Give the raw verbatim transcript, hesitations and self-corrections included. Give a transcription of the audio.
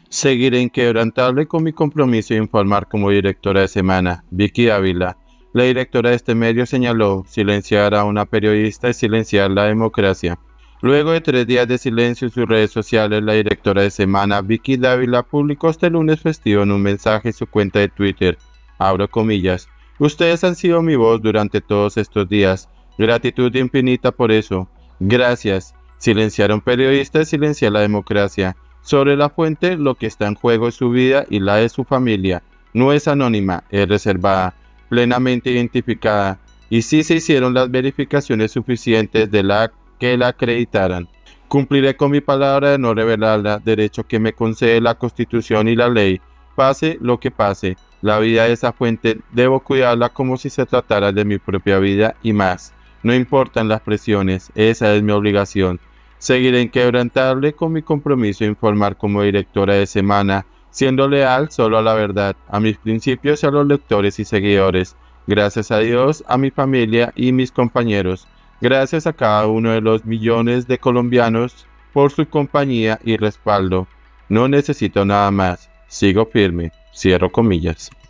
Seguiré inquebrantable con mi compromiso de informar como directora de semana. Vicky Ávila, la directora de este medio, señaló: silenciar a una periodista es silenciar la democracia. Luego de tres días de silencio en sus redes sociales, la directora de semana, Vicky Dávila, publicó este lunes festivo en un mensaje en su cuenta de Twitter, abro comillas: ustedes han sido mi voz durante todos estos días. Gratitud infinita por eso. Gracias. Silenciar a un periodista es silenciar la democracia. Sobre la fuente, lo que está en juego es su vida y la de su familia. No es anónima, es reservada, plenamente identificada, y sí se hicieron las verificaciones suficientes de la que la acreditaran. Cumpliré con mi palabra de no revelarla, derecho que me concede la Constitución y la ley. Pase lo que pase, la vida de esa fuente debo cuidarla como si se tratara de mi propia vida y más. No importan las presiones, esa es mi obligación. Seguiré inquebrantable con mi compromiso de informar como directora de semana, siendo leal solo a la verdad, a mis principios y a los lectores y seguidores. Gracias a Dios, a mi familia y mis compañeros. Gracias a cada uno de los millones de colombianos por su compañía y respaldo. No necesito nada más. Sigo firme. Cierro comillas.